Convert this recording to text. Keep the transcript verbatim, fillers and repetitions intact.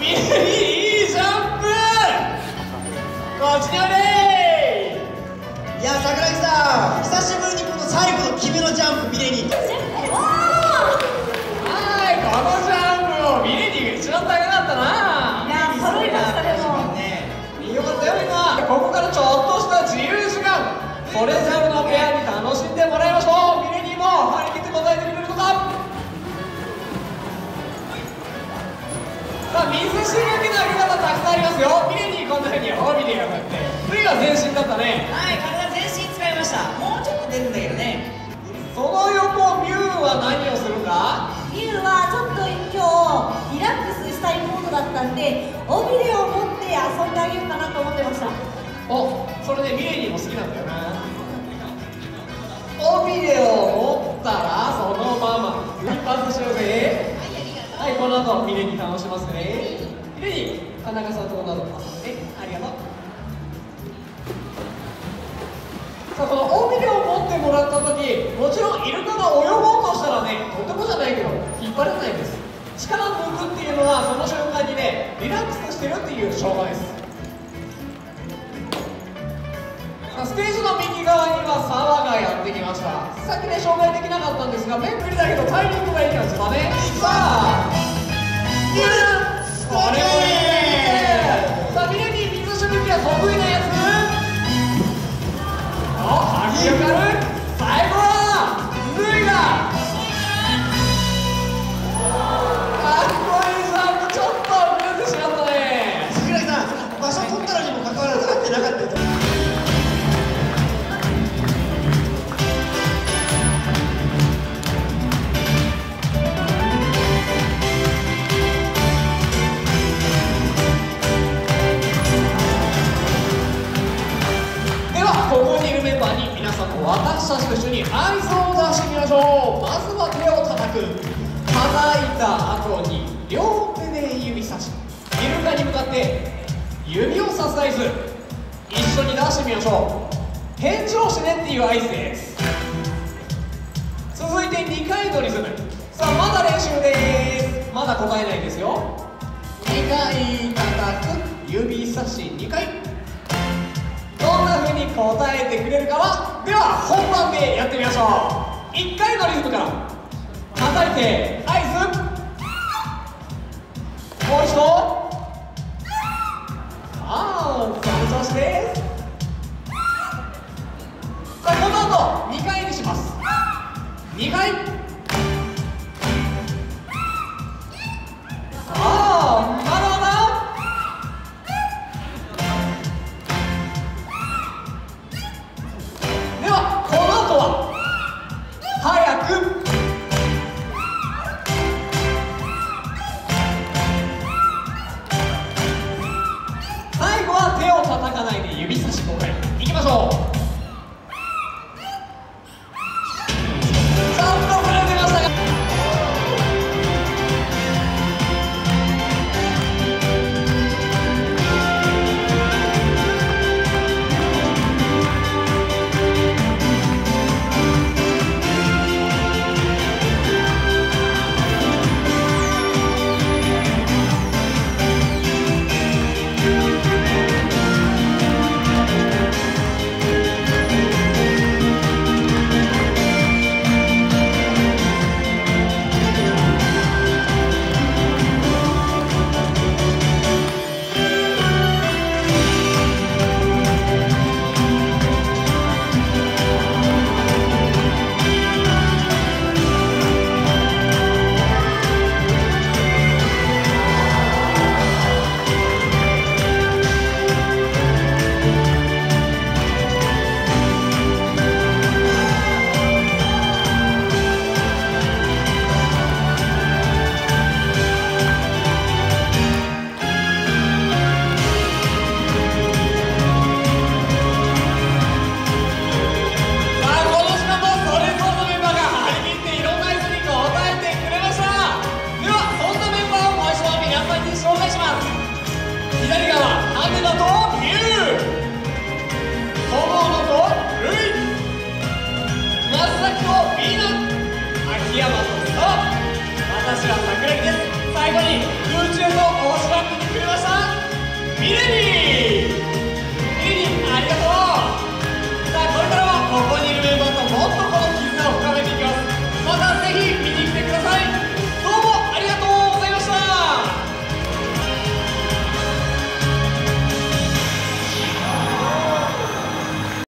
ミレニいいジャンプ。こっちにおいで。 いや桜木さん、久しぶりにこの最後の決めのジャンプミレニ。 はい、このジャンプをミレニが一番高かったな。 いや揃いましたね。もうね、よかったよ今。ここからちょっとした自由時間、それぞれのペアに楽しんでもらいましょう。ミレニも張り切って答えてくれるのか。さあ、水しぶきの上げ方たくさんありますよ。ミレニこんなふうに帯でやって、次が全身だったね。 はい、体全身使いました。もうちょっと出るんだけどね。 その横ミュウは何をするんだ。 ミュウはちょっと今日リラックスしたいモードだったんで、尾びれを持って遊んであげようかなと思ってました。 お、それでミレニも好きなんだよな。尾びれを持ったらそのまま一発しようぜ。はい、この後ミレニ楽しますね。ミレニ、田中さんとこの後遊んでありがとう。さあ、この尾びれを持ってもらった時、もちろんイルカが泳ごうとしたらね、とてもじゃないけど引っ張れないんです。力を抜くっていうのはその瞬間にね、リラックスしてるっていう証拠です。ステージの右側には沢がやってきました。さっきね紹介できなかったんですが、めっくりだけどタイミングがいい感じだね。さあ、ミレニ、これもいいね。さあ、ミレニ水しぶきは得意なやつ。お、吐き上がる。最後は脱いだ。かっこいいジャンプ。ちょっと見えてしまったね。 桜木さん、場所取ったのにもかかわらず合ってなかったよ。 私たちと一緒に合図を出してみましょう。まずは手を叩く。叩いた後に両手で指差し、イルカに向かって指をさす合図、一緒に出してみましょう。返事をしてねっていう合図です。続いてにかいのリズム。さあ、まだ練習です。まだ答えないですよ。にかい叩く、指差しにかい。どんな風に答えてくれるかは、では本番でやってみましょう。いっかいのリズムから叩いて合図。もう一度。ああ、その調子です。さあ、この後にかいにします。にかい。ああ、まだまだ。早く。最後は手を叩かないで指差しごかい。いきましょう。ちょっとずれてましたが、私は桜木です。最後に空中の大島ミレニ